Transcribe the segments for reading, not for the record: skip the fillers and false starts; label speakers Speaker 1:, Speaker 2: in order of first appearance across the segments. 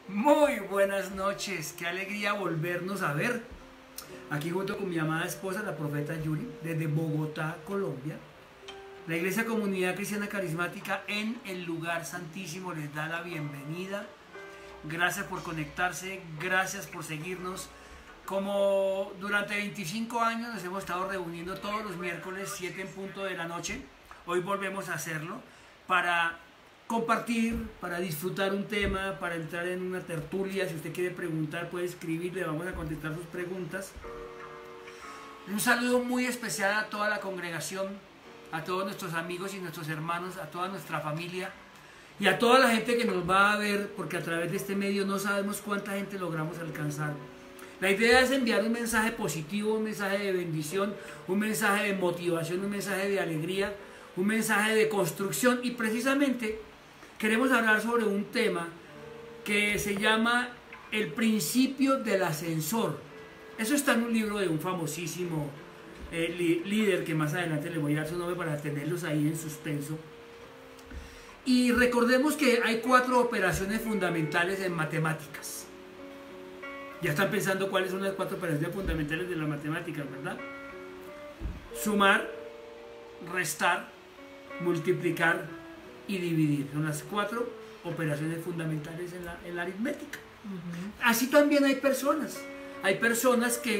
Speaker 1: Muy buenas noches, qué alegría volvernos a ver. Aquí junto con mi amada esposa, la profeta Yuri, desde Bogotá, Colombia. La Iglesia Comunidad Cristiana Carismática en el Lugar Santísimo les da la bienvenida. Gracias por conectarse, gracias por seguirnos. Como durante 25 años nos hemos estado reuniendo todos los miércoles 7 en punto de la noche, hoy volvemos a hacerlo para compartir, para disfrutar un tema, para entrar en una tertulia. Si usted quiere preguntar puede escribir, le vamos a contestar sus preguntas. Un saludo muy especial a toda la congregación, a todos nuestros amigos y nuestros hermanos, a toda nuestra familia y a toda la gente que nos va a ver, porque a través de este medio no sabemos cuánta gente logramos alcanzar. La idea es enviar un mensaje positivo, un mensaje de bendición, un mensaje de motivación, un mensaje de alegría, un mensaje de construcción, y precisamente queremos hablar sobre un tema que se llama el principio del ascensor. Eso está en un libro de un famosísimo líder que más adelante le voy a dar su nombre para tenerlos ahí en suspenso. Y recordemos que hay 4 operaciones fundamentales en matemáticas. Ya están pensando cuáles son las 4 operaciones fundamentales de las matemáticas, ¿verdad? Sumar, restar, multiplicar y dividir. Son las 4 operaciones fundamentales en la aritmética. Así también hay personas. Hay personas que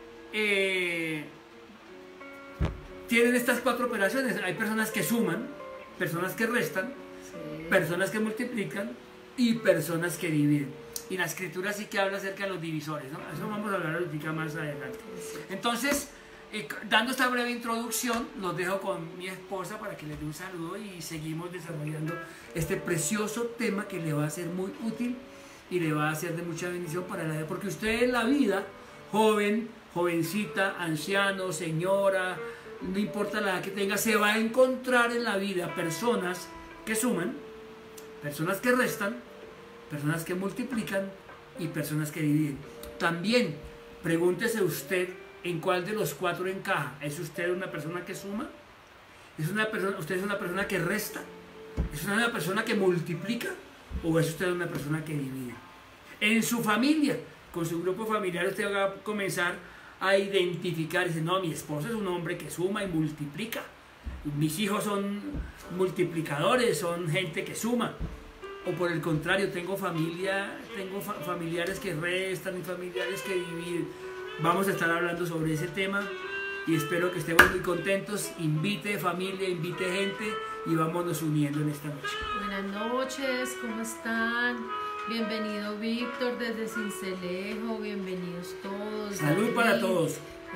Speaker 1: tienen estas 4 operaciones. Hay personas que suman, personas que restan, personas que multiplican y personas que dividen. Y la escritura sí que habla acerca de los divisores, ¿no? Eso vamos a hablar ahorita más adelante. Entonces, dando esta breve introducción, los dejo con mi esposa para que les dé un saludo y seguimos desarrollando este precioso tema que le va a ser muy útil y le va a ser de mucha bendición para la vida, porque usted en la vida, joven, jovencita, anciano, señora, no importa la edad que tenga, se va a encontrar en la vida personas que suman, personas que restan, personas que multiplican y personas que dividen. También pregúntese usted en cuál de los 4 encaja. ¿Es usted una persona que suma? ¿Usted es una persona que resta? ¿Es una persona que multiplica? ¿O es usted una persona que divide? En su familia, con su grupo familiar, usted va a comenzar a identificar y decir: no, mi esposo es un hombre que suma y multiplica. Mis hijos son multiplicadores, son gente que suma. O por el contrario, tengo familiares que restan y familiares que dividen. Vamos a estar hablando sobre ese tema y espero que estemos muy contentos. Invite familia, invite gente y vámonos uniendo en esta noche.
Speaker 2: Buenas noches, ¿cómo están? Bienvenido Víctor desde Cincelejo, bienvenidos todos.
Speaker 1: Salud
Speaker 2: David,
Speaker 1: para todos.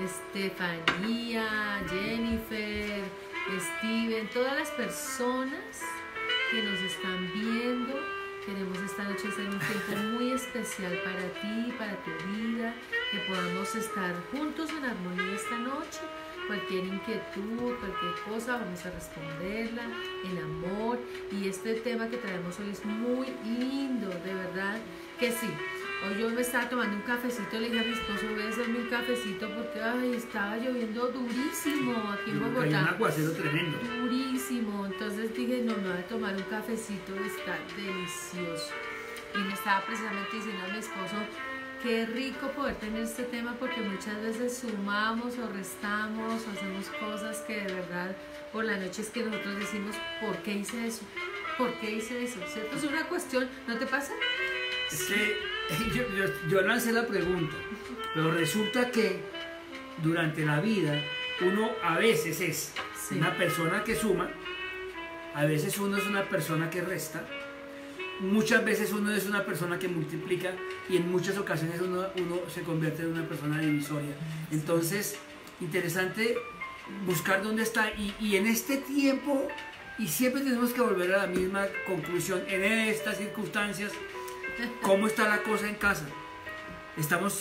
Speaker 2: Estefanía, Jennifer, Steven, todas las personas que nos están viendo. Queremos esta noche hacer un tiempo muy especial para ti, para tu vida, que podamos estar juntos en armonía esta noche. Cualquier inquietud, cualquier cosa, vamos a responderla en amor. Y este tema que traemos hoy es muy lindo, de verdad que sí. Hoy yo me estaba tomando un cafecito, le dije a mi esposo: voy a hacerme un cafecito porque estaba lloviendo durísimo aquí en Bogotá.
Speaker 1: Hay un aguacero tremendo.
Speaker 2: Durísimo. Entonces dije: no, me voy a tomar un cafecito, está delicioso. Y me estaba precisamente diciendo a mi esposo: qué rico poder tener este tema, porque muchas veces sumamos o restamos o hacemos cosas que de verdad por la noche es que nosotros decimos: ¿por qué hice eso? ¿Por qué hice eso? ¿Cierto? Es una cuestión, ¿no te pasa?
Speaker 1: Es que yo lancé la pregunta, pero resulta que durante la vida uno a veces es una persona que suma, a veces uno es una persona que resta, muchas veces uno es una persona que multiplica y en muchas ocasiones uno se convierte en una persona divisoria. Entonces, interesante buscar dónde está y en este tiempo, y siempre tenemos que volver a la misma conclusión, en estas circunstancias. ¿Cómo está la cosa en casa? ¿Estamos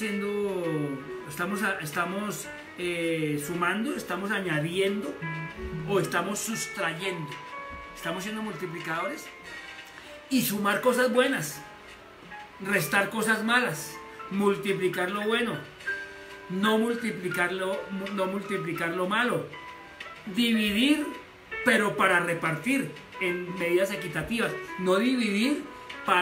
Speaker 1: sumando, estamos añadiendo o estamos sustrayendo? ¿Estamos siendo multiplicadores? Y sumar cosas buenas, restar cosas malas, multiplicar lo bueno, no multiplicar lo malo, dividir, pero para repartir en medidas equitativas, no dividir para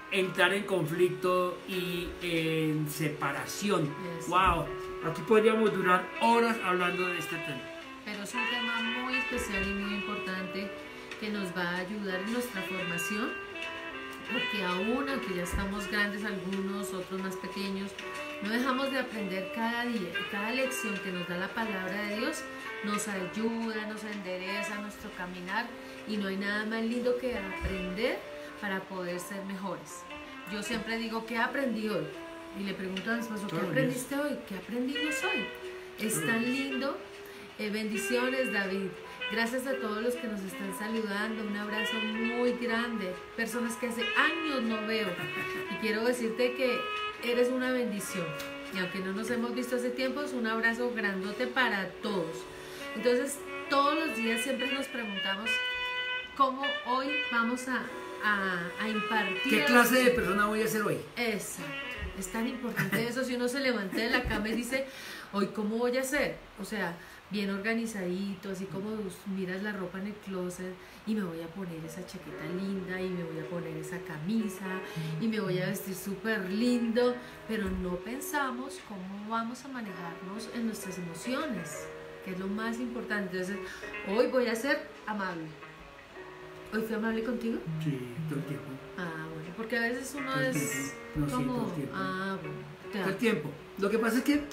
Speaker 1: entrar en conflicto y en separación.
Speaker 2: Eso.
Speaker 1: Wow, aquí podríamos durar horas hablando de este tema.
Speaker 2: Pero es un tema muy especial y muy importante que nos va a ayudar en nuestra formación, porque aún, aunque ya estamos grandes algunos, otros más pequeños, no dejamos de aprender cada día. Y cada lección que nos da la palabra de Dios nos ayuda, nos endereza nuestro caminar, y no hay nada más lindo que aprender para poder ser mejores. Yo siempre digo, ¿qué aprendí hoy? Y le pregunto a mi esposo, ¿qué aprendiste hoy? ¿Qué aprendimos hoy? Es tan lindo. Bendiciones, David. Gracias a todos los que nos están saludando. Un abrazo muy grande. Personas que hace años no veo. Y quiero decirte que eres una bendición. Y aunque no nos hemos visto hace tiempo, es un abrazo grandote para todos. Entonces, todos los días siempre nos preguntamos cómo hoy vamos a impartir.
Speaker 1: ¿Qué clase de persona voy a ser hoy?
Speaker 2: Exacto. Es tan importante eso. Si uno se levanta de la cama y dice, hoy cómo voy a ser. O sea, bien organizadito, así como miras la ropa en el closet, y me voy a poner esa chaqueta linda, y me voy a poner esa camisa, y me voy a vestir súper lindo, pero no pensamos cómo vamos a manejarnos en nuestras emociones, que es lo más importante. Entonces, hoy voy a ser amable. ¿Hoy fui amable contigo?
Speaker 1: Sí, todo el tiempo.
Speaker 2: Ah, bueno, porque a veces uno
Speaker 1: Todo el
Speaker 2: es
Speaker 1: tiempo. No, sí,
Speaker 2: como...
Speaker 1: todo el tiempo.
Speaker 2: Ah, bueno.
Speaker 1: Todo el tiempo. Lo que pasa es que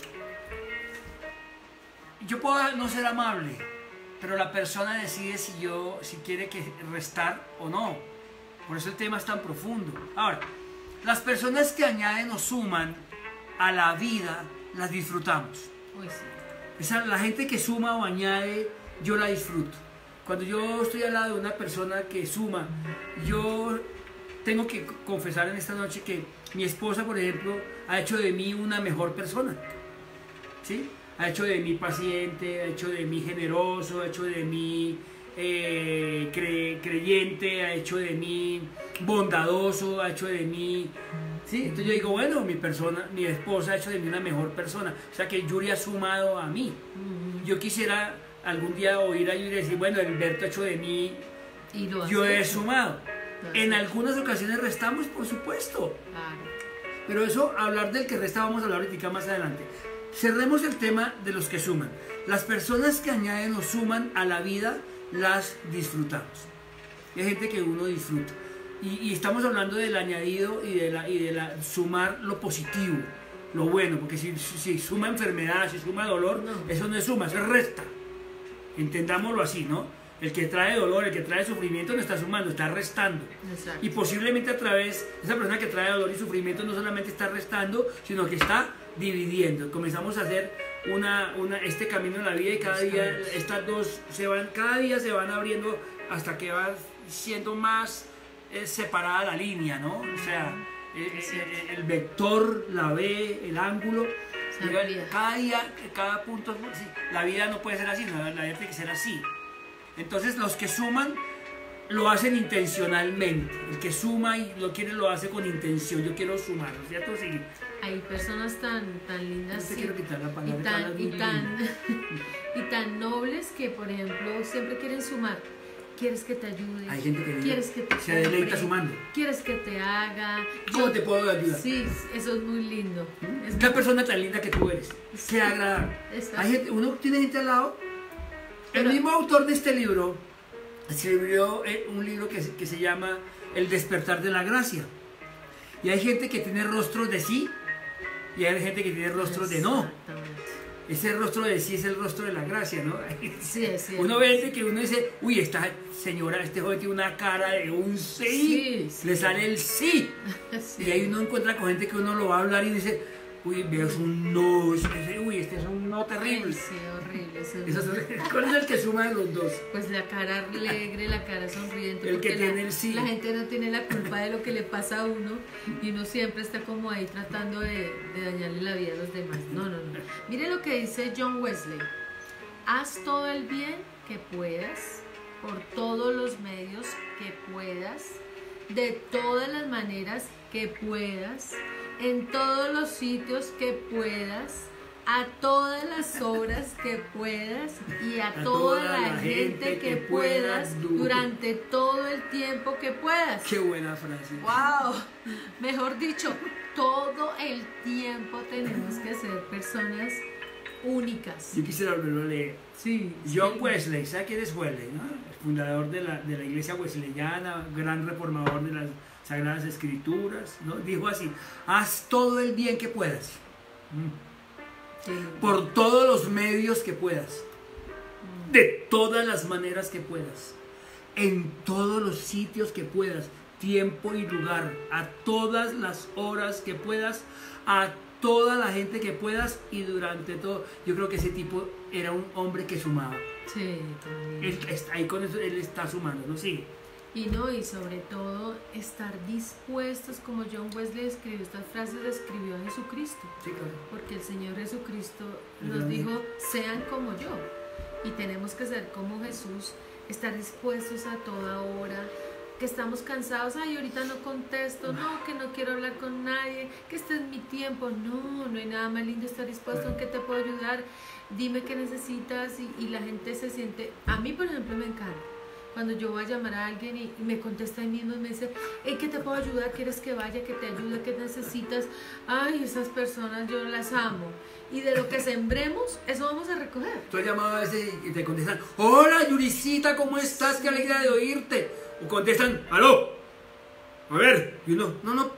Speaker 1: yo puedo no ser amable, pero la persona decide si quiere restar o no. Por eso el tema es tan profundo. Ahora, las personas que añaden o suman a la vida, las disfrutamos.
Speaker 2: Uy, sí.
Speaker 1: La gente que suma o añade, yo la disfruto. Cuando yo estoy al lado de una persona que suma, yo tengo que confesar en esta noche que mi esposa, por ejemplo, ha hecho de mí una mejor persona. ¿Sí? Ha hecho de mí paciente, ha hecho de mí generoso, ha hecho de mí creyente, ha hecho de mí bondadoso, ha hecho de mí... ¿Sí? Entonces yo digo, bueno, mi esposa ha hecho de mí una mejor persona. O sea que Yuri ha sumado a mí. Yo quisiera algún día oír a Yuri decir, bueno, Alberto ha hecho de mí,
Speaker 2: ¿Y
Speaker 1: yo he sumado. En algunas ocasiones restamos, por supuesto.
Speaker 2: Claro.
Speaker 1: Pero eso, hablar del que resta, vamos a hablar ahorita más adelante. Cerremos el tema de los que suman. Las personas que añaden o suman a la vida, las disfrutamos. Hay gente que uno disfruta. Y estamos hablando del añadido y de la sumar lo positivo, lo bueno, porque si suma enfermedad, si suma dolor,
Speaker 2: No.
Speaker 1: eso no es suma, eso es resta. Entendámoslo así, ¿no? El que trae dolor, el que trae sufrimiento no está sumando, está restando.
Speaker 2: Exacto.
Speaker 1: Y posiblemente a través, esa persona que trae dolor y sufrimiento no solamente está restando, sino que está dividiendo. Comenzamos a hacer este camino en la vida, y cada día estas dos cada día se van abriendo hasta que va siendo más separada la línea, ¿no? O sea, el vector, la B, el ángulo. Cada día, cada punto, sí, la vida no puede ser así, la vida tiene que ser así. Entonces los que suman lo hacen intencionalmente. El que suma y lo hace con intención. Yo quiero sumar, ¿cierto? Sí.
Speaker 2: Hay personas tan lindas,
Speaker 1: No te
Speaker 2: sí,
Speaker 1: quiero quitar la palabra,
Speaker 2: y tan nobles que, por ejemplo, siempre quieren sumar. Quieres que te ayude,
Speaker 1: Hay gente que
Speaker 2: quieres que te
Speaker 1: se deleita
Speaker 2: compre,
Speaker 1: sumando.
Speaker 2: quieres que te haga.
Speaker 1: ¿Cómo te puedo ayudar?
Speaker 2: Sí, eso es muy lindo. Es
Speaker 1: Qué persona tan linda que tú eres. Qué agradable. Uno tiene gente al lado. El mismo autor de este libro escribió un libro que se llama El despertar de la gracia. Y hay gente que tiene rostros de sí y hay gente que tiene rostros de no. Ese rostro de sí es el rostro de la gracia, ¿no?
Speaker 2: Sí, sí.
Speaker 1: Uno ve que uno dice, uy, esta señora, este joven tiene una cara de un sí, le sale el sí.
Speaker 2: Sí.
Speaker 1: Y ahí uno encuentra con gente que uno lo va a hablar y dice, uy, veo un no, uy, este es un no terrible.
Speaker 2: Sí, horrible.
Speaker 1: ¿Cuál es el que suma de los dos?
Speaker 2: Pues la cara alegre, la cara sonriente.
Speaker 1: El que tiene el sí.
Speaker 2: La gente no tiene la culpa de lo que le pasa a uno, y uno siempre está como ahí tratando de dañarle la vida a los demás. No. Mire lo que dice John Wesley. Haz todo el bien que puedas, por todos los medios que puedas, de todas las maneras que puedas, en todos los sitios que puedas, a todas las horas que puedas y a toda la gente que puedas durante todo el tiempo que puedas.
Speaker 1: Qué buena frase.
Speaker 2: ¡Wow! Mejor dicho, todo el tiempo tenemos que ser personas únicas.
Speaker 1: Yo quisiera volverlo a leer.
Speaker 2: Sí.
Speaker 1: John Wesley, ¿sabe quién es Wesley, no? El fundador de la iglesia wesleyana, gran reformador de las Sagradas Escrituras, ¿no? Dijo así: haz todo el bien que puedas.
Speaker 2: Sí.
Speaker 1: Por todos los medios que puedas, de todas las maneras que puedas, en todos los sitios que puedas, tiempo y lugar, a todas las horas que puedas, a toda la gente que puedas y durante todo. Yo creo que ese tipo era un hombre que sumaba.
Speaker 2: Sí, también.
Speaker 1: Ahí con eso él está sumando, ¿no? Sí.
Speaker 2: Y sobre todo estar dispuestos, como John Wesley escribió estas frases, escribió a Jesucristo.
Speaker 1: Sí, claro.
Speaker 2: Porque el Señor Jesucristo nos dijo, sean como yo. Y tenemos que ser como Jesús, estar dispuestos a toda hora, que estamos cansados, ay, ahorita no contesto, no, que no quiero hablar con nadie, que este es mi tiempo. No, no hay nada más lindo estar dispuesto, ¿en qué te puedo ayudar? Dime qué necesitas y la gente se siente. A mí, por ejemplo, me encanta cuando yo voy a llamar a alguien y me contesta ahí mismo y me dice, hey, ¿qué te puedo ayudar? ¿Quieres que vaya, que te ayude? ¿Qué necesitas? Ay, esas personas yo las amo. Y de lo que sembremos, eso vamos a recoger.
Speaker 1: Tú has llamado a veces y te contestan, hola Yuricita, ¿cómo estás? Qué alegría de oírte. O contestan, aló, a ver, y uno, no,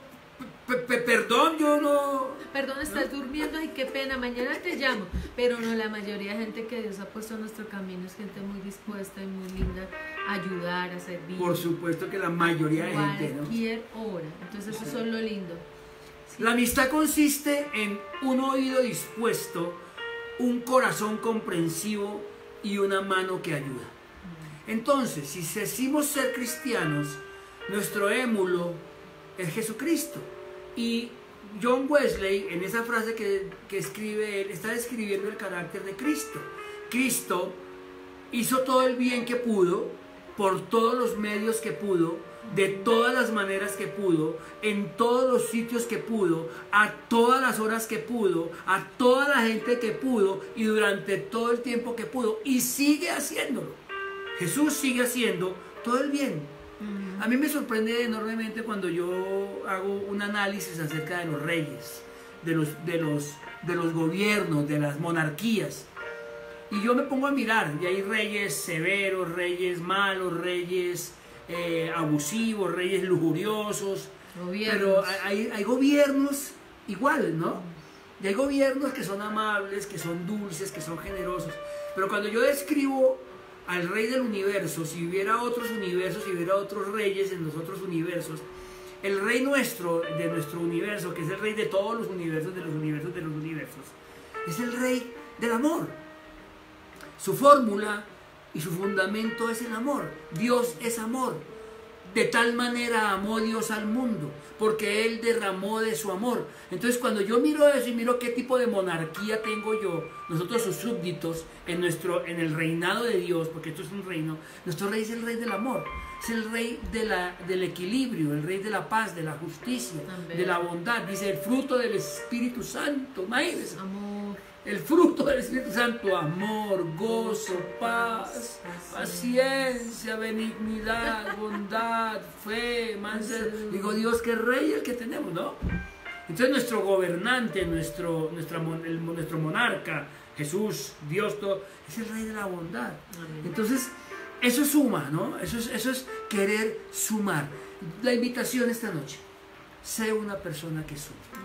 Speaker 1: perdón, yo no...
Speaker 2: Perdón, estás durmiendo, ay, qué pena, mañana te llamo. Pero no, la mayoría de gente que Dios ha puesto en nuestro camino es gente muy dispuesta y muy linda a ayudar, a servir.
Speaker 1: Por supuesto que la mayoría de gente, ¿no?
Speaker 2: Cualquier hora. Entonces eso es lo lindo. Sí.
Speaker 1: La amistad consiste en un oído dispuesto, un corazón comprensivo y una mano que ayuda. Entonces, si decimos ser cristianos, nuestro émulo es Jesucristo. Y John Wesley, en esa frase que escribe él, está describiendo el carácter de Cristo. Cristo hizo todo el bien que pudo, por todos los medios que pudo, de todas las maneras que pudo, en todos los sitios que pudo, a todas las horas que pudo, a toda la gente que pudo y durante todo el tiempo que pudo. Y sigue haciéndolo. Jesús sigue haciendo todo el bien. A mí me sorprende enormemente cuando yo hago un análisis acerca de los reyes, de los gobiernos, de las monarquías. Y yo me pongo a mirar, y hay reyes severos, reyes malos, reyes abusivos, reyes lujuriosos. Pero hay gobiernos igual, ¿no? Y hay gobiernos que son amables, que son dulces, que son generosos. Pero cuando yo describo al rey del universo, si hubiera otros universos, si hubiera otros reyes en los otros universos, el rey nuestro, de nuestro universo, que es el rey de todos los universos, de los universos, de los universos, es el rey del amor. Su fórmula y su fundamento es el amor. Dios es amor. De tal manera amó Dios al mundo, porque Él derramó de su amor. Entonces cuando yo miro eso y miro qué tipo de monarquía tengo yo, nosotros sus súbditos, en el reinado de Dios, porque esto es un reino, nuestro rey es el rey del amor, es el rey del equilibrio, el rey de la paz, de la justicia, de la bondad. Dice el fruto del Espíritu Santo, imagínense.
Speaker 2: Amor.
Speaker 1: El fruto del Espíritu Santo, amor, gozo, paz, paciencia, benignidad, bondad, fe, mansedumbre. Digo, Dios, qué rey el que tenemos, ¿no? Entonces nuestro gobernante, nuestro monarca, Jesús, Dios, todo, es el rey de la bondad. Entonces, eso suma, ¿no? Eso es querer sumar. La invitación esta noche, sé una persona que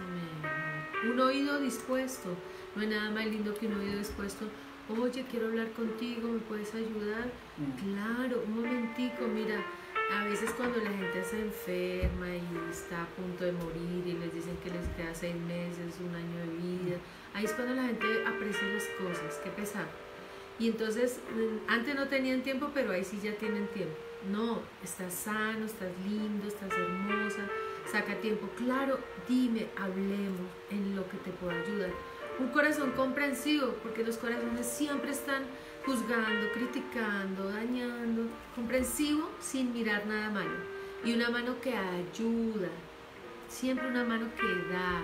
Speaker 1: suma.
Speaker 2: Un oído dispuesto. No hay nada más lindo que un oído dispuesto. Oye, quiero hablar contigo, ¿me puedes ayudar? Claro, un momentico, mira, a veces cuando la gente se enferma y está a punto de morir y les dicen que les queda 6 meses, 1 año de vida, ahí es cuando la gente aprecia las cosas, qué pesar. Y entonces, antes no tenían tiempo, pero ahí sí ya tienen tiempo. No, estás sano, estás lindo, estás hermosa, saca tiempo. Claro, dime, hablemos en lo que te pueda ayudar. Un corazón comprensivo, porque los corazones siempre están juzgando, criticando, dañando. Comprensivo sin mirar nada malo. Y una mano que ayuda, siempre una mano que da,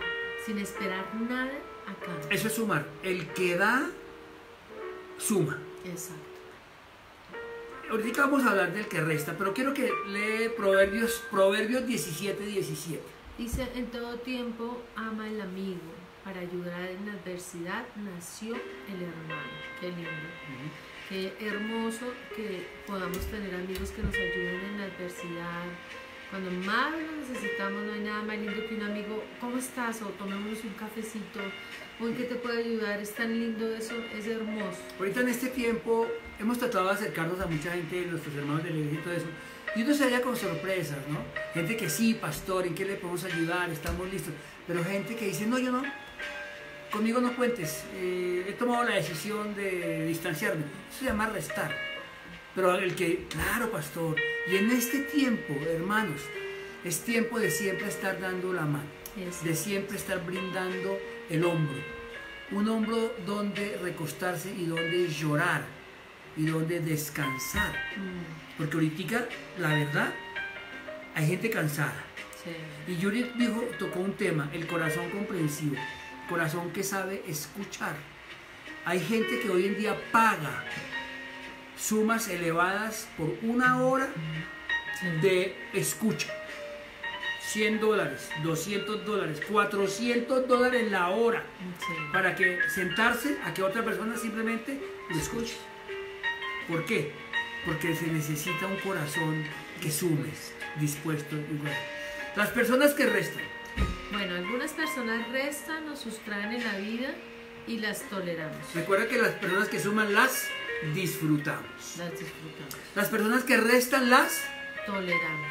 Speaker 2: sin esperar nada a cambio.
Speaker 1: Eso es sumar. El que da, suma.
Speaker 2: Exacto.
Speaker 1: Ahorita vamos a hablar del que resta, pero quiero que lee Proverbios 17:17.
Speaker 2: Dice, en todo tiempo ama el amigo, para ayudar en la adversidad nació el hermano. Qué lindo. Qué hermoso que podamos tener amigos que nos ayuden en la adversidad. Cuando más lo necesitamos, no hay nada más lindo que un amigo, ¿cómo estás? O tomémonos un cafecito, o en qué te puede ayudar, es tan lindo eso, es hermoso.
Speaker 1: Ahorita en este tiempo hemos tratado de acercarnos a mucha gente, nuestros hermanos de la iglesia y todo eso, y uno se halla con sorpresas, ¿no? Gente que sí, pastor, ¿en qué le podemos ayudar? Estamos listos. Pero gente que dice, no, yo no, conmigo no cuentes, he tomado la decisión de distanciarme. Eso se llama restar. Pero el que, claro, pastor, y en este tiempo, hermanos, es tiempo de siempre estar dando la mano, de siempre estar brindando el hombro, un hombro donde recostarse y donde llorar y donde descansar, porque ahorita, la verdad, hay gente cansada. Sí. Y Yuri tocó un tema, el corazón comprensivo, corazón que sabe escuchar. Hay gente que hoy en día paga sumas elevadas por una hora de escucha. $100, $200, $400 la hora, para que sentarse a que otra persona simplemente lo escuche. ¿Por qué? Porque se necesita un corazón que sume, dispuesto igual. Las personas que restan.
Speaker 2: Bueno, algunas personas restan o sustraen en la vida y las toleramos.
Speaker 1: Recuerda que las personas que suman las disfrutamos.
Speaker 2: Las disfrutamos.
Speaker 1: Las personas que restan las
Speaker 2: toleramos.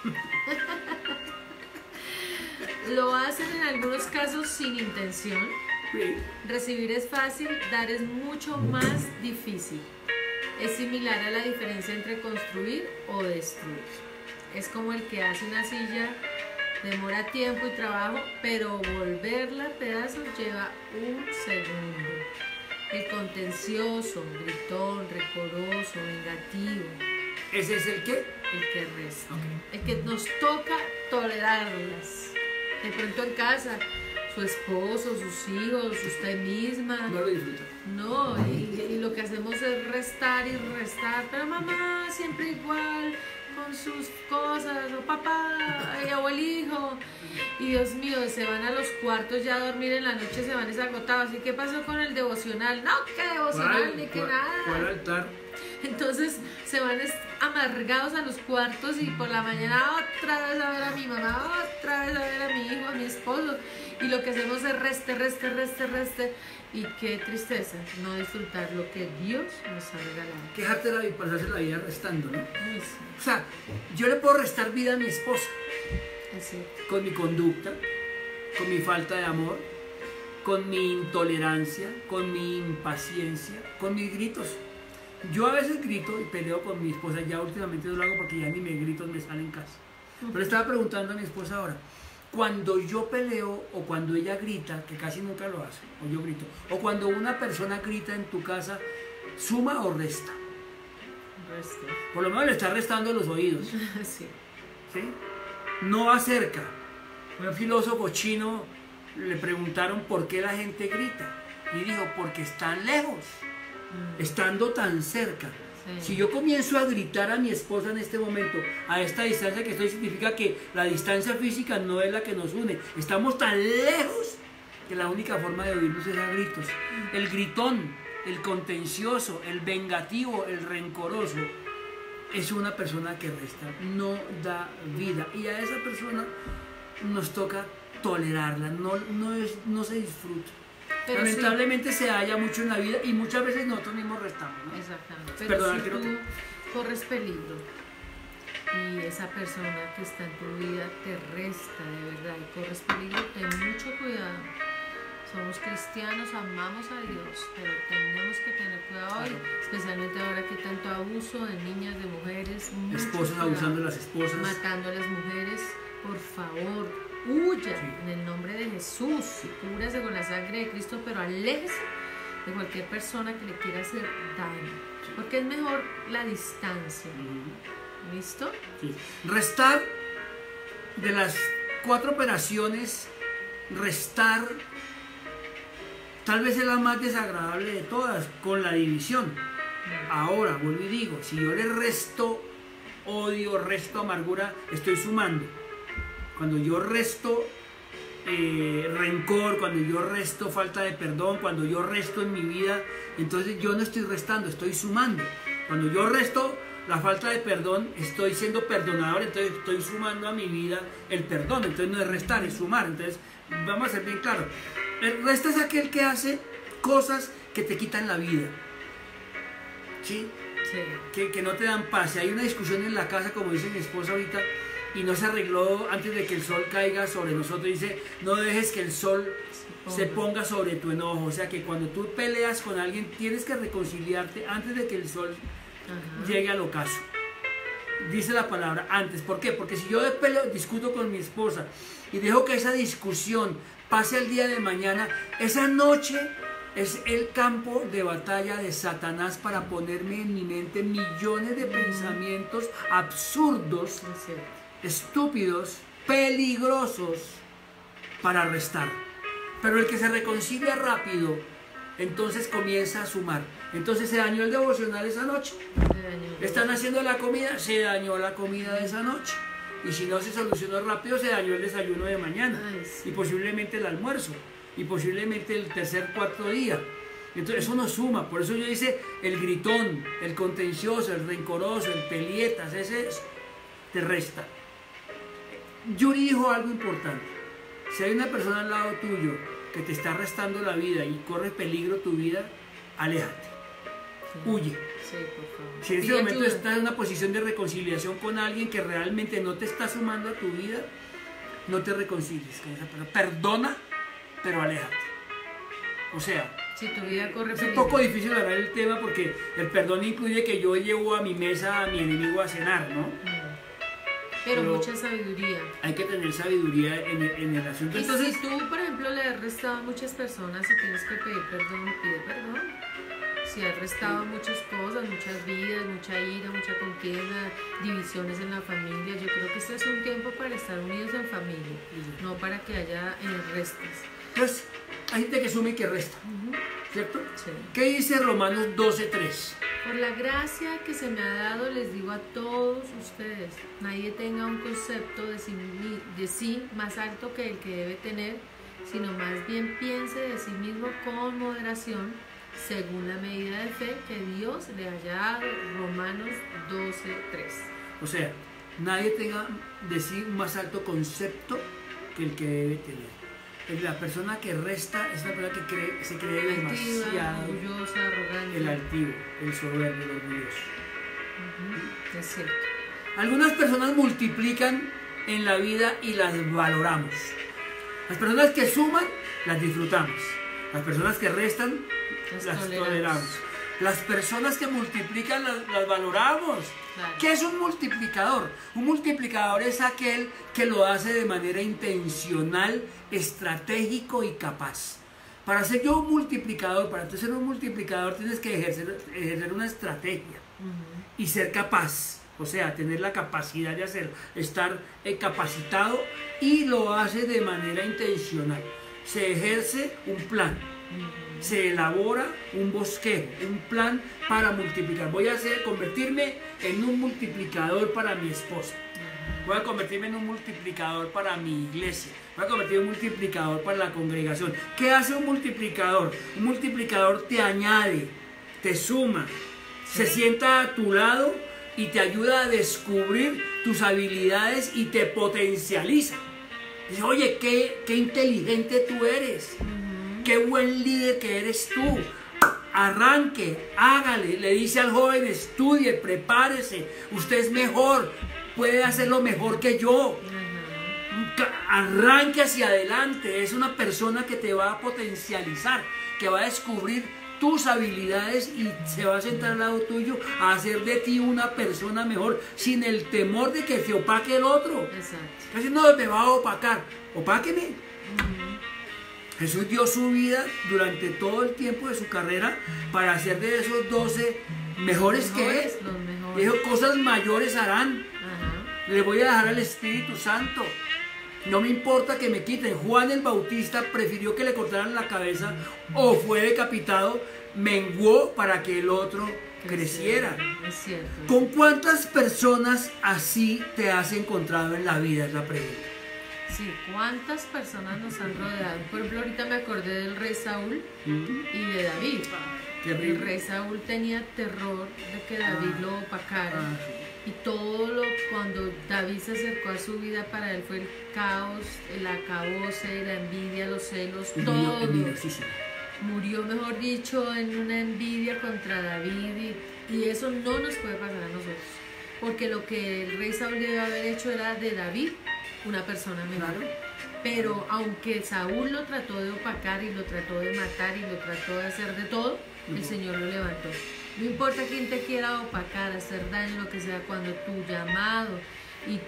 Speaker 2: Lo hacen en algunos casos sin intención.
Speaker 1: Sí.
Speaker 2: Recibir es fácil, dar es mucho más difícil. Es similar a la diferencia entre construir o destruir. Es como el que hace una silla, demora tiempo y trabajo, pero volverla a pedazos lleva un segundo. El contencioso, gritón, recoroso, vengativo.
Speaker 1: ¿Ese es el qué?
Speaker 2: El que resta.
Speaker 1: Okay.
Speaker 2: El que nos toca tolerarlas. De pronto en casa, su esposo, sus hijos, usted misma.
Speaker 1: No lo disfruta.
Speaker 2: No, y lo que hacemos es restar y restar. Pero mamá, siempre igual, con sus cosas, o papá, o el hijo. Y Dios mío, se van a los cuartos ya a dormir en la noche, se van desagotados. ¿Y qué pasó con el devocional? No, que devocional, ni que nada.
Speaker 1: ¿Cuál altar?
Speaker 2: Entonces se van amargados a los cuartos y por la mañana otra vez a ver a mi mamá, otra vez a ver a mi hijo, a mi esposo. Y lo que hacemos es reste. Y qué tristeza no disfrutar lo que Dios nos ha regalado.
Speaker 1: Quejarte la vida y pasarse la vida restando, ¿no?
Speaker 2: Sí.
Speaker 1: O sea, yo le puedo restar vida a mi esposa.
Speaker 2: Así.
Speaker 1: Con mi conducta, con mi falta de amor, con mi intolerancia, con mi impaciencia, con mis gritos. Yo a veces grito y peleo con mi esposa, ya últimamente no lo hago porque ya ni mis gritos me salen en casa. Pero estaba preguntando a mi esposa ahora, cuando yo peleo o cuando ella grita, que casi nunca lo hace, o yo grito, o cuando una persona grita en tu casa, ¿suma o resta?
Speaker 2: Resta.
Speaker 1: Por lo menos le está restando los oídos.
Speaker 2: Sí.
Speaker 1: ¿Sí? No acerca. Un filósofo chino le preguntaron por qué la gente grita y dijo, porque están lejos, estando tan cerca. Sí. Si yo comienzo a gritar a mi esposa en este momento, a esta distancia que estoy, significa que la distancia física no es la que nos une. Estamos tan lejos que la única forma de oírnos es a gritos. El gritón, el contencioso, el vengativo, el rencoroso, es una persona que resta, no da vida. Y a esa persona nos toca tolerarla, no se disfruta. Pero lamentablemente sí se halla mucho en la vida y muchas veces nosotros mismos restamos, ¿no?
Speaker 2: Exactamente. Pero
Speaker 1: Perdona,
Speaker 2: si tú corres peligro y esa persona que está en tu vida te resta de verdad y corres peligro, ten mucho cuidado. Somos cristianos, amamos a Dios, pero tenemos que tener cuidado hoy, especialmente ahora que tanto abuso de niñas, de mujeres,
Speaker 1: esposas abusando de las esposas,
Speaker 2: matando a las mujeres. Por favor, huya en el nombre de Jesús y cúbrase con la sangre de Cristo, pero aléjese de cualquier persona que le quiera hacer daño, porque es mejor la distancia. ¿Listo?
Speaker 1: Sí. Restar, de las 4 operaciones restar tal vez es la más desagradable de todas, con la división. Ahora, vuelvo y digo, si yo le resto odio, resto amargura, estoy sumando. Cuando yo resto rencor, cuando yo resto falta de perdón, cuando yo resto en mi vida, entonces yo no estoy restando, estoy sumando. Cuando yo resto la falta de perdón, estoy siendo perdonador, entonces estoy sumando a mi vida el perdón. Entonces no es restar, es sumar. Entonces vamos a ser bien claros. El resto es aquel que hace cosas que te quitan la vida, ¿sí? Sí. Que no te dan paz. Si hay una discusión en la casa, como dice mi esposa ahorita, y no se arregló antes de que el sol caiga sobre nosotros, dice, no dejes que el sol se ponga sobre tu enojo. O sea que cuando tú peleas con alguien, tienes que reconciliarte antes de que el sol llegue al ocaso. Dice la palabra antes. ¿Por qué? Porque si yo discuto con mi esposa y dejo que esa discusión pase el día de mañana, esa noche es el campo de batalla de Satanás para ponerme en mi mente millones de pensamientos absurdos, estúpidos, peligrosos para restar. Pero el que se reconcilia rápido, entonces comienza a sumar. Entonces se dañó el devocional esa noche. Están haciendo la comida, se dañó la comida de esa noche. Y si no se solucionó rápido, se dañó el desayuno de mañana. Y posiblemente el almuerzo. Y posiblemente el tercer, cuarto día. Entonces eso no suma. Por eso yo dice el gritón, el contencioso, el rencoroso, el pelietas, ese te resta. Yuri dijo algo importante. Si hay una persona al lado tuyo que te está restando la vida y corre peligro tu vida, aléjate. Huye.
Speaker 2: Sí, por favor.
Speaker 1: Si en este momento estás en una posición de reconciliación con alguien que realmente no te está sumando a tu vida, no te reconcilies con esa persona. Perdona, pero aléjate. O sea,
Speaker 2: si tu vida corre
Speaker 1: es un poco difícil hablar el tema porque el perdón incluye que yo llevo a mi mesa a mi enemigo a cenar, ¿no?
Speaker 2: Pero mucha sabiduría.
Speaker 1: Hay que tener sabiduría en el asunto.
Speaker 2: Y
Speaker 1: entonces,
Speaker 2: si tú, por ejemplo, le has restado a muchas personas y tienes que pedir perdón, pide perdón. Si has restado muchas cosas, muchas vidas, mucha ira, mucha contienda, divisiones en la familia, yo creo que este es un tiempo para estar unidos en familia, no para que haya restas.
Speaker 1: Pues hay gente que suma y que resta, ¿cierto?
Speaker 2: Sí.
Speaker 1: ¿Qué dice Romanos 12:3?
Speaker 2: Por la gracia que se me ha dado, les digo a todos ustedes, nadie tenga un concepto de sí más alto que el que debe tener, sino más bien piense de sí mismo con moderación, según la medida de fe que Dios le haya dado. Romanos 12:3.
Speaker 1: O sea, nadie tenga de sí un más alto concepto que el que debe tener. La persona que resta es una persona que se cree demasiado,
Speaker 2: orgullosa, arrogante.
Speaker 1: el altivo, el soberbio, el orgulloso.
Speaker 2: Es cierto.
Speaker 1: Algunas personas multiplican en la vida y las valoramos. Las personas que suman, las disfrutamos. Las personas que restan, las toleramos. Las personas que multiplican, las valoramos.
Speaker 2: Claro.
Speaker 1: ¿Qué es un multiplicador? Un multiplicador es aquel que lo hace de manera intencional, estratégico y capaz. Para ser yo un multiplicador, para tú ser un multiplicador tienes que ejercer una estrategia y ser capaz. O sea, tener la capacidad de hacerlo, estar capacitado, y lo hace de manera intencional. Se ejerce un plan. Se elabora un bosquejo, un plan para multiplicar. Voy a convertirme en un multiplicador para mi esposa. Voy a convertirme en un multiplicador para mi iglesia. Voy a convertirme en un multiplicador para la congregación. ¿Qué hace un multiplicador? Un multiplicador te añade, te suma, se sienta a tu lado y te ayuda a descubrir tus habilidades y te potencializa. Dice, oye, qué inteligente tú eres. Qué buen líder que eres tú. Arranque, hágale. Le dice al joven, estudie, prepárese. Usted es mejor, puede hacerlo mejor que yo. Arranque hacia adelante. Es una persona que te va a potencializar, que va a descubrir tus habilidades y se va a sentar al lado tuyo a hacer de ti una persona mejor, sin el temor de que te opaque el otro.
Speaker 2: Exacto.
Speaker 1: Casi no me va a opacar. Opáqueme. Jesús dio su vida durante todo el tiempo de su carrera para hacer de esos 12 mejores que él. Dijo, cosas mayores harán. Les voy a dejar al Espíritu Santo. No me importa que me quiten. Juan el Bautista prefirió que le cortaran la cabeza o fue decapitado, menguó para que el otro creciera.
Speaker 2: Es cierto.
Speaker 1: ¿Con cuántas personas así te has encontrado en la vida? Es la pregunta.
Speaker 2: Sí, ¿cuántas personas nos han rodeado? Por ejemplo, ahorita me acordé del rey Saúl y de David. El rey Saúl tenía terror de que David lo opacara. Y cuando David se acercó a su vida, para él fue el caos, el acabose, la envidia, los celos, todo. Murió, mejor dicho, en una envidia contra David. Y eso no nos puede pasar a nosotros. Porque lo que el rey Saúl debe haber hecho era de David una persona mejor. Pero aunque Saúl lo trató de opacar y lo trató de matar y lo trató de hacer de todo, el Señor lo levantó. No importa quién te quiera opacar, hacer daño, lo que sea, cuando tu llamado y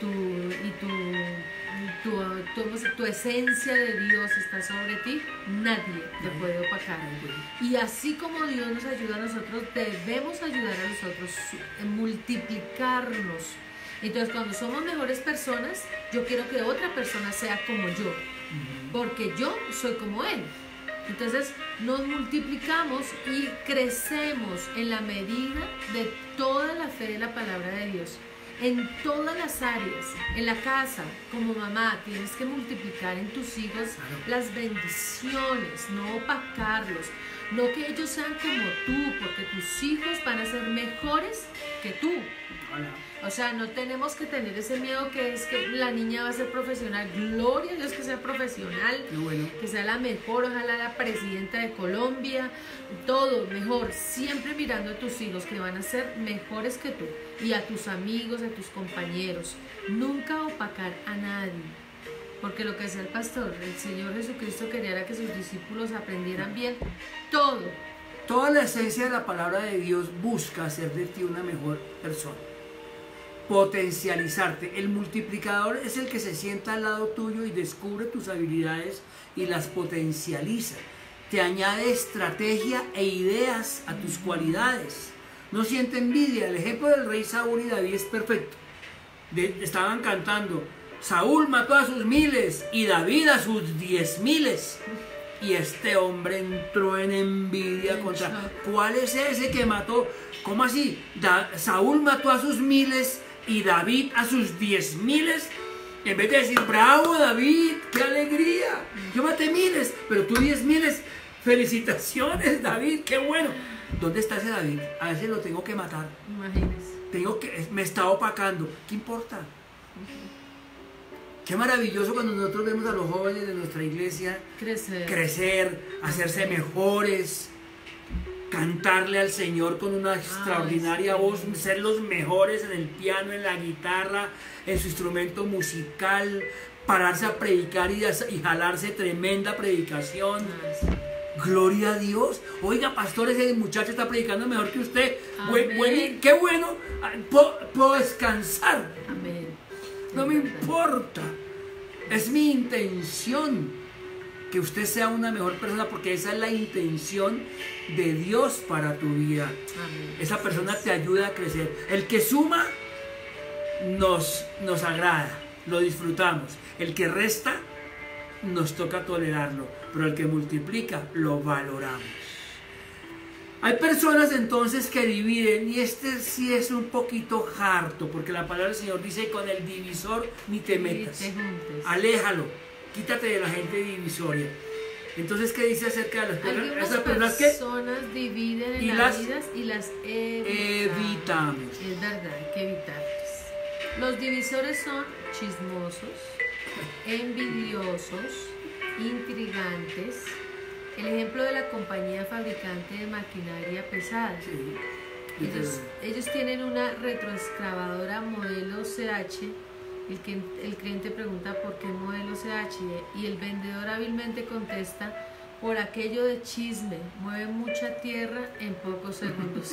Speaker 2: tu esencia de Dios está sobre ti, nadie te puede opacar. Y así como Dios nos ayuda a nosotros, debemos ayudar a nosotros, multiplicarnos. Entonces, cuando somos mejores personas, yo quiero que otra persona sea como yo, porque yo soy como Él. Entonces, nos multiplicamos y crecemos en la medida de toda la fe de la palabra de Dios. En todas las áreas, en la casa, como mamá, tienes que multiplicar en tus hijos las bendiciones, no opacarlos, no que ellos sean como tú, porque tus hijos van a ser mejores que tú. O sea, no tenemos que tener ese miedo que es que la niña va a ser profesional. Gloria a Dios que sea profesional, que sea la mejor, ojalá la presidenta de Colombia, todo mejor, siempre mirando a tus hijos que van a ser mejores que tú, y a tus amigos, a tus compañeros. Nunca opacar a nadie, porque lo que decía el pastor, el Señor Jesucristo quería era que sus discípulos aprendieran bien todo.
Speaker 1: Toda la esencia de la palabra de Dios busca hacer de ti una mejor persona, potencializarte. El multiplicador es el que se sienta al lado tuyo y descubre tus habilidades y las potencializa. Te añade estrategia e ideas a tus cualidades. No siente envidia. El ejemplo del rey Saúl y David es perfecto. Estaban cantando: Saúl mató a sus miles y David a sus 10,000. Y este hombre entró en envidia contra... ¿Cuál es ese que mató? ¿Cómo así? Saúl mató a sus miles y David a sus 10,000. En vez de decir, bravo David, qué alegría, yo maté miles, pero tú 10,000. Felicitaciones David, qué bueno. ¿Dónde está ese David? A veces lo tengo que matar.
Speaker 2: Imagínese.
Speaker 1: Me está opacando. ¿Qué importa? Qué maravilloso cuando nosotros vemos a los jóvenes de nuestra iglesia crecer, hacerse mejores, cantarle al Señor con una extraordinaria voz, ser los mejores en el piano, en la guitarra, en su instrumento musical, pararse a predicar y jalarse tremenda predicación. Gloria a Dios. Oiga, pastor, ese muchacho está predicando mejor que usted. Qué bueno. Puedo descansar.
Speaker 2: Amén.
Speaker 1: No me importa. Es mi intención que usted sea una mejor persona, porque esa es la intención de Dios para tu vida.
Speaker 2: Amén.
Speaker 1: Esa persona te ayuda a crecer. El que suma nos agrada, lo disfrutamos. El que resta nos toca tolerarlo, pero el que multiplica lo valoramos. Hay personas entonces que dividen, y este sí es un poquito harto, porque la palabra del Señor dice: con el divisor ni te metas, aléjalo, quítate de la gente divisoria. Entonces, ¿qué dice acerca de las personas?
Speaker 2: Esas personas dividen en las vidas y las
Speaker 1: evitamos.
Speaker 2: Es verdad, hay que evitarlas. Los divisores son chismosos, envidiosos, intrigantes. El ejemplo de la compañía fabricante de maquinaria pesada.
Speaker 1: Sí.
Speaker 2: Ellos tienen una retroexcavadora modelo CH. El cliente pregunta por qué modelo CH y el vendedor hábilmente contesta: por aquello de chisme, mueve mucha tierra en pocos segundos.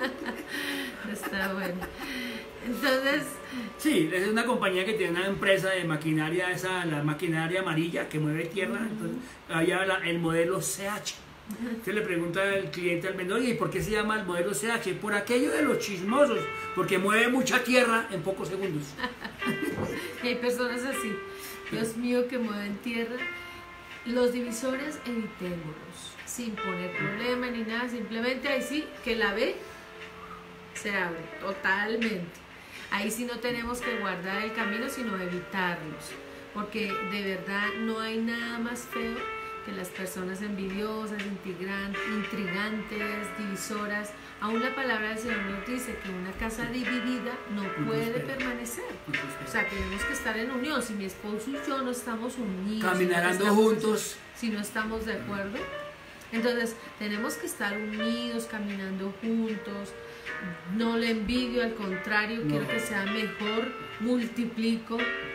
Speaker 2: Está bueno. Entonces,
Speaker 1: sí, es una compañía que tiene una empresa de maquinaria, la maquinaria amarilla que mueve tierra. Entonces había el modelo CH. Entonces le pregunta el cliente al vendedor: ¿y por qué se llama el modelo CH? Por aquello de los chismosos, porque mueve mucha tierra en pocos segundos.
Speaker 2: Hay personas así. Dios mío que mueve en tierra. Los divisores evitémoslos, sin poner problema ni nada, simplemente ahí sí, que la B se abre totalmente. Ahí sí no tenemos que guardar el camino, sino evitarlos, porque de verdad no hay nada más feo que las personas envidiosas, intrigantes, divisoras. Aún la palabra del Señor nos dice que una casa dividida no puede permanecer. O sea, tenemos que estar en unión. Si mi esposo y yo no estamos unidos,
Speaker 1: caminando juntos,
Speaker 2: si no estamos de acuerdo, entonces tenemos que estar unidos, caminando juntos. No le envidio, al contrario, quiero que sea mejor, multiplico.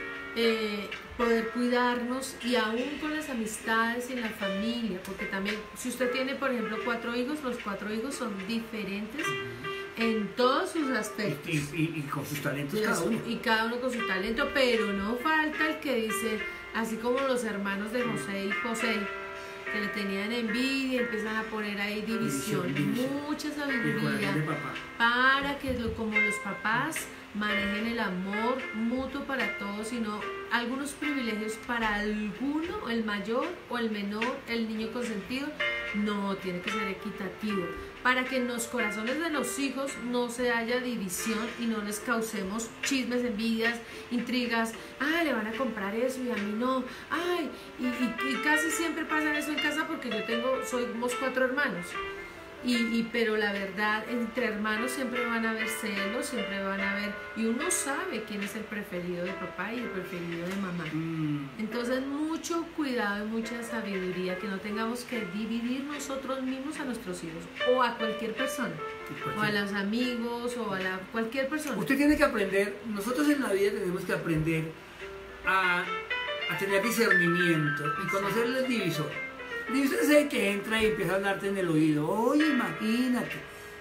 Speaker 2: Poder cuidarnos, y aún con las amistades y en la familia, porque también si usted tiene por ejemplo 4 hijos, los 4 hijos son diferentes en todos sus aspectos
Speaker 1: y con sus talentos cada uno,
Speaker 2: y cada uno con su talento, pero no falta el que dice, así como los hermanos de José y José, que le tenían envidia, empiezan a poner ahí división. Mucha sabiduría para que como los papás manejen el amor mutuo para todos, sino algunos privilegios para alguno, el mayor o el menor, el niño consentido. No, tiene que ser equitativo, para que en los corazones de los hijos no se haya división y no les causemos chismes, envidias, intrigas. Le van a comprar eso y a mí no. Y casi siempre pasa eso en casa, porque somos 4 hermanos. Pero la verdad, entre hermanos siempre van a haber celos, siempre van a haber, y uno sabe quién es el preferido de papá y el preferido de mamá. Entonces mucho cuidado y mucha sabiduría, que no tengamos que dividir nosotros mismos a nuestros hijos o a cualquier persona, o a los amigos, o a cualquier persona.
Speaker 1: Usted tiene que aprender, nosotros en la vida tenemos que aprender a tener discernimiento y conocer el divisor. Y usted sabe que entra y empieza a hablarte en el oído. Oye, imagínate,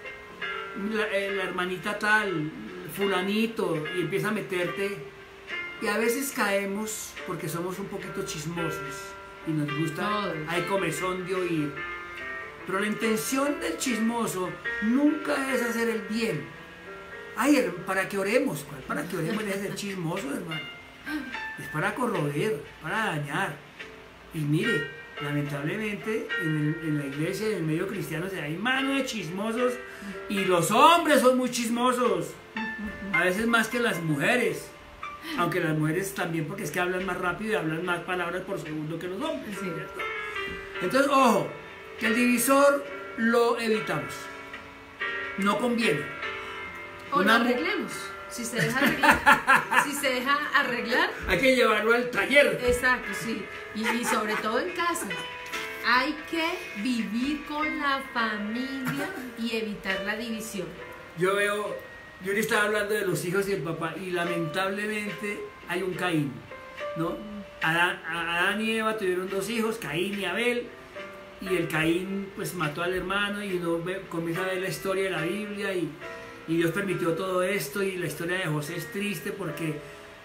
Speaker 1: la hermanita tal, fulanito, y empieza a meterte. Y a veces caemos porque somos un poquito chismosos y nos gusta, hay comezón de oír. Pero la intención del chismoso nunca es hacer el bien. Para que oremos, para que oremos es ser chismoso, hermano. Es para corroer, para dañar. Y mire, lamentablemente en la iglesia, en el medio cristiano, hay mano de chismosos, y los hombres son muy chismosos, a veces más que las mujeres, aunque las mujeres también, porque es que hablan más rápido y hablan más palabras por segundo que los hombres. Entonces, ojo, que el divisor lo evitamos, no conviene.
Speaker 2: O lo arreglemos. Si se deja arreglar,
Speaker 1: hay que llevarlo al taller.
Speaker 2: Exacto, sí. Y sobre todo en casa, hay que vivir con la familia y evitar la división.
Speaker 1: Yo le estaba hablando de los hijos y el papá, y lamentablemente hay un Caín, ¿no? Adán y Eva tuvieron 2 hijos, Caín y Abel, y el Caín pues mató al hermano, y uno comienza a ver la historia de la Biblia, y Dios permitió todo esto, y la historia de José es triste porque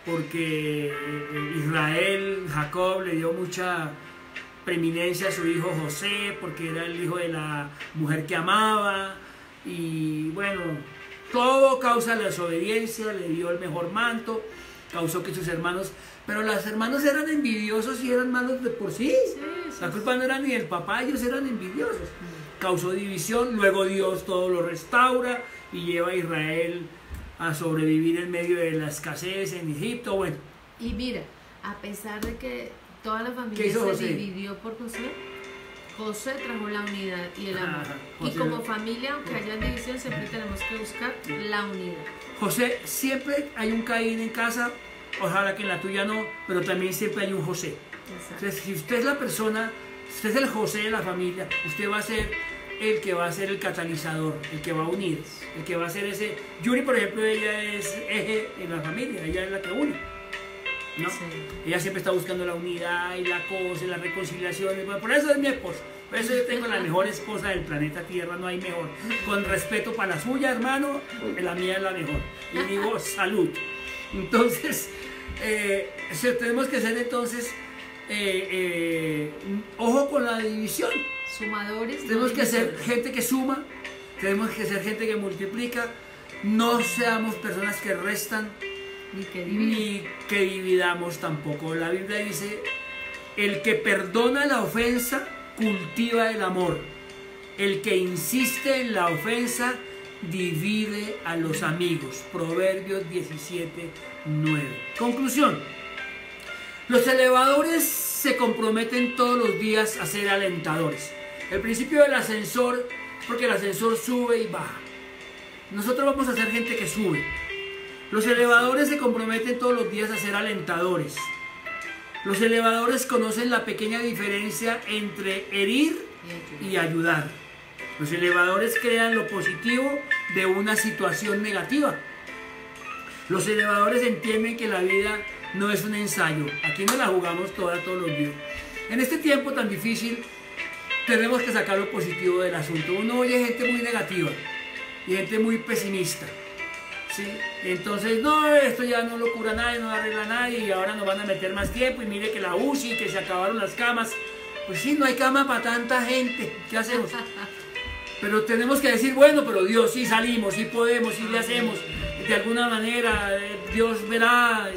Speaker 1: Israel, Jacob, le dio mucha preeminencia a su hijo José, porque era el hijo de la mujer que amaba, y bueno, todo causa la desobediencia, le dio el mejor manto, causó que sus hermanos, pero los hermanos eran envidiosos y eran malos de por sí. La culpa no era ni del papá, ellos eran envidiosos. Causó división, luego Dios todo lo restaura y lleva a Israel a sobrevivir en medio de la escasez en Egipto. Bueno.
Speaker 2: Y mira, a pesar de que toda la familia se dividió por José, José trajo la unidad y el amor. Y como familia, aunque haya división, siempre tenemos que buscar la unidad.
Speaker 1: José, siempre hay un Caín en casa, ojalá que en la tuya no, pero también siempre hay un José.
Speaker 2: Exacto.
Speaker 1: Entonces, si usted es la persona, si usted es el José de la familia, usted va a ser el que va a ser el catalizador, el que va a unir, el que va a ser ese. Yuri, por ejemplo, ella es eje en la familia, ella es la que une, ¿no? Sí. Ella siempre está buscando la unidad y la cosa, y la reconciliación. Bueno, por eso es mi esposa, por eso yo tengo la mejor esposa del planeta Tierra, no hay mejor. Con respeto para la suya, hermano, la mía es la mejor. Y digo, salud. Entonces, tenemos que ser entonces, ojo con la división.
Speaker 2: Sumadores.
Speaker 1: Tenemos que ser gente que suma, tenemos que ser gente que multiplica, no seamos personas que restan, ni que dividamos tampoco. La Biblia dice, el que perdona la ofensa cultiva el amor. El que insiste en la ofensa divide a los amigos. Proverbios 17:9. Conclusión. Los elevadores se comprometen todos los días a ser alentadores. El principio del ascensor, porque el ascensor sube y baja. Nosotros vamos a ser gente que sube. Los elevadores se comprometen todos los días a ser alentadores. Los elevadores conocen la pequeña diferencia entre herir y ayudar. Los elevadores crean lo positivo de una situación negativa. Los elevadores entienden que la vida no es un ensayo. Aquí no la jugamos todos los días. En este tiempo tan difícil tenemos que sacar lo positivo del asunto. Uno oye gente muy negativa y gente muy pesimista, ¿sí? Entonces, no, esto ya no lo cura nadie, no arregla nadie y ahora nos van a meter más tiempo y mire que la UCI, que se acabaron las camas. Pues sí, no hay cama para tanta gente. ¿Qué hacemos? Pero tenemos que decir, bueno, pero Dios, sí salimos, sí podemos, sí le hacemos. De alguna manera, Dios verá.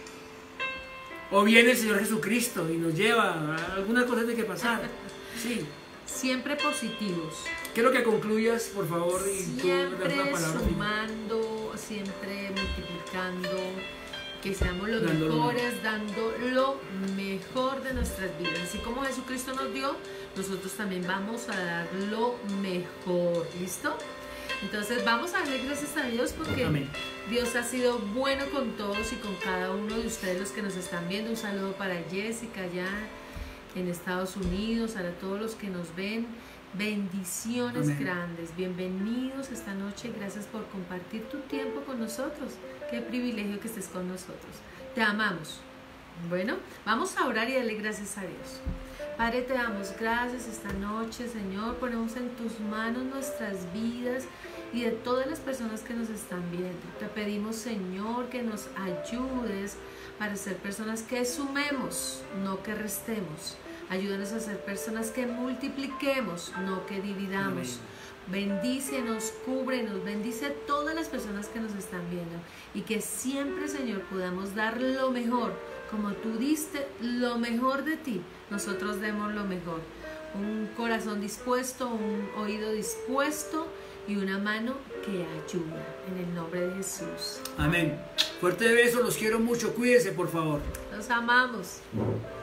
Speaker 1: O viene el Señor Jesucristo y nos lleva. Algunas cosas tienen que pasar. Sí.
Speaker 2: Siempre positivos.
Speaker 1: Quiero que concluyas, por favor.
Speaker 2: Siempre sumando, siempre multiplicando. Que seamos los mejores, dando lo mejor de nuestras vidas. Así como Jesucristo nos dio, nosotros también vamos a dar lo mejor. ¿Listo? Entonces vamos a darle gracias a Dios porque
Speaker 1: Amén.
Speaker 2: Dios ha sido bueno con todos y con cada uno de ustedes los que nos están viendo. Un saludo para Jessica allá en Estados Unidos, a todos los que nos ven. Bendiciones
Speaker 1: Amén.
Speaker 2: grandes, bienvenidos esta noche, gracias por compartir tu tiempo con nosotros, qué privilegio que estés con nosotros, te amamos. Bueno, vamos a orar y darle gracias a Dios. Padre, te damos gracias esta noche, Señor, ponemos en tus manos nuestras vidas y de todas las personas que nos están viendo. Te pedimos, Señor, que nos ayudes para ser personas que sumemos, no que restemos. Ayúdanos a ser personas que multipliquemos, no que dividamos. Amén. Bendícenos, cúbrenos, bendice a todas las personas que nos están viendo y que siempre, Señor, podamos dar lo mejor. Como tú diste lo mejor de ti, nosotros demos lo mejor. Un corazón dispuesto, un oído dispuesto y una mano que ayuda. En el nombre de Jesús.
Speaker 1: Amén. Fuerte beso, los quiero mucho. Cuídense, por favor.
Speaker 2: Los amamos.